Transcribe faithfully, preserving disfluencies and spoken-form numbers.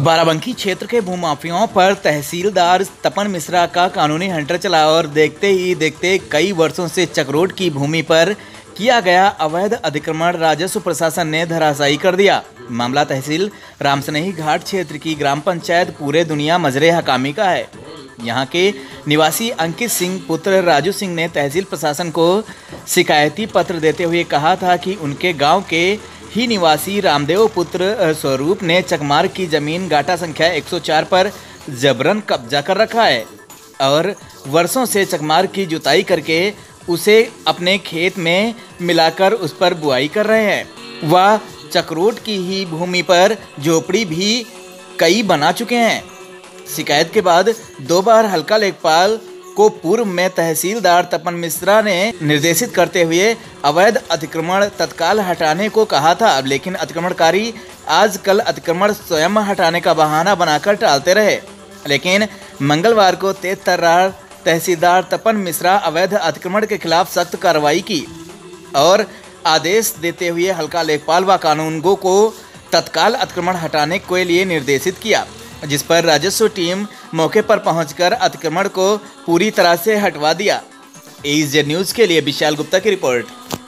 बाराबंकी क्षेत्र के भूमाफियाओं पर तहसीलदार तपन मिश्रा का कानूनी हंटर चला और देखते ही देखते कई वर्षों से चकरोट की भूमि पर किया गया अवैध अतिक्रमण राजस्व प्रशासन ने धराशायी कर दिया। मामला तहसील रामसनेही घाट क्षेत्र की ग्राम पंचायत पूरे दुनिया मजरे हकामी का है। यहां के निवासी अंकित सिंह पुत्र राजू सिंह ने तहसील प्रशासन को शिकायती पत्र देते हुए कहा था कि उनके गांव के ही निवासी रामदेव पुत्र स्वरूप ने चकमार की जमीन गाटा संख्या एक सौ चार पर जबरन कब्जा कर रखा है और वर्षों से चकमार की जुताई करके उसे अपने खेत में मिलाकर उस पर बुआई कर रहे हैं। वह चकरोट की ही भूमि पर झोपड़ी भी कई बना चुके हैं। शिकायत के बाद दो बार हल्का लेखपाल को पूर्व में तहसीलदार तपन मिश्रा ने निर्देशित करते हुए अवैध अतिक्रमण तत्काल हटाने को कहा था, लेकिन अतिक्रमणकारी आजकल अतिक्रमण स्वयं हटाने का बहाना बनाकर टालते रहे। लेकिन मंगलवार को तेज तर्रार तहसीलदार तपन मिश्रा अवैध अतिक्रमण के खिलाफ सख्त कार्रवाई की और आदेश देते हुए हल्का लेखपाल व कानूनगो को तत्काल अतिक्रमण हटाने के लिए निर्देशित किया, जिस पर राजस्व टीम मौके पर पहुंचकर अतिक्रमण को पूरी तरह से हटवा दिया। एज न्यूज़ के लिए विशाल गुप्ता की रिपोर्ट।